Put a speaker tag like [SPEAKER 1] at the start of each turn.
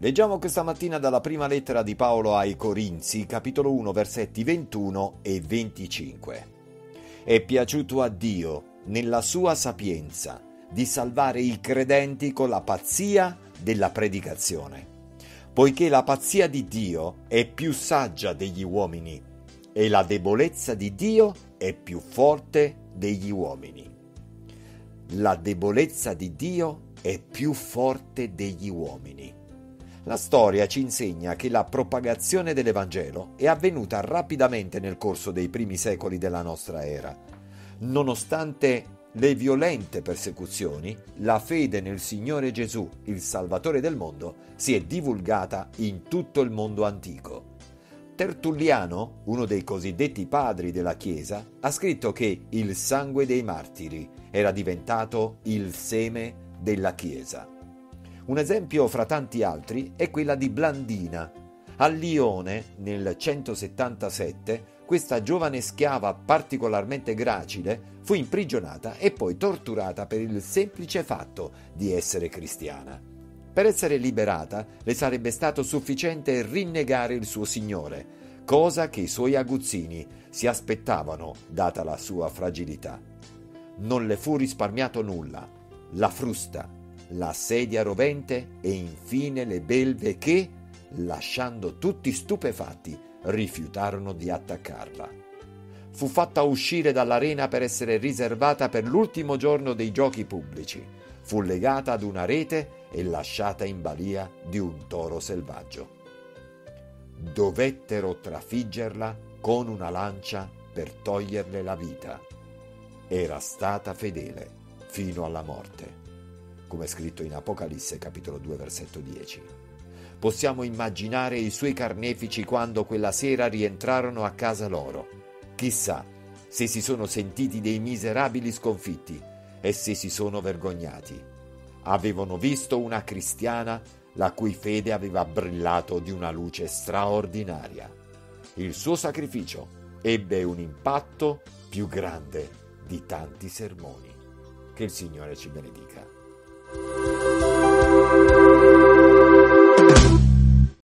[SPEAKER 1] Leggiamo questa mattina dalla prima lettera di Paolo ai Corinzi, capitolo 1, versetti 21 e 25. È piaciuto a Dio, nella sua sapienza, di salvare i credenti con la pazzia della predicazione, poiché la pazzia di Dio è più saggia degli uomini e la debolezza di Dio è più forte degli uomini. La debolezza di Dio è più forte degli uomini. La storia ci insegna che la propagazione dell'Evangelo è avvenuta rapidamente nel corso dei primi secoli della nostra era. Nonostante le violente persecuzioni, la fede nel Signore Gesù, il Salvatore del mondo, si è divulgata in tutto il mondo antico. Tertulliano, uno dei cosiddetti padri della Chiesa, ha scritto che il sangue dei martiri era diventato il seme della Chiesa. Un esempio fra tanti altri è quella di Blandina. A Lione, nel 177, questa giovane schiava particolarmente gracile fu imprigionata e poi torturata per il semplice fatto di essere cristiana. Per essere liberata le sarebbe stato sufficiente rinnegare il suo Signore, cosa che i suoi aguzzini si aspettavano data la sua fragilità. Non le fu risparmiato nulla: la frusta, la sedia rovente e infine le belve che, lasciando tutti stupefatti, rifiutarono di attaccarla. Fu fatta uscire dall'arena per essere riservata per l'ultimo giorno dei giochi pubblici. Fu legata ad una rete e lasciata in balia di un toro selvaggio. Dovettero trafiggerla con una lancia per toglierle la vita. Era stata fedele fino alla morte, come è scritto in Apocalisse capitolo 2 versetto 10. Possiamo immaginare i suoi carnefici quando quella sera rientrarono a casa loro. Chissà se si sono sentiti dei miserabili sconfitti e se si sono vergognati. Avevano visto una cristiana la cui fede aveva brillato di una luce straordinaria. Il suo sacrificio ebbe un impatto più grande di tanti sermoni. Che il Signore ci benedica.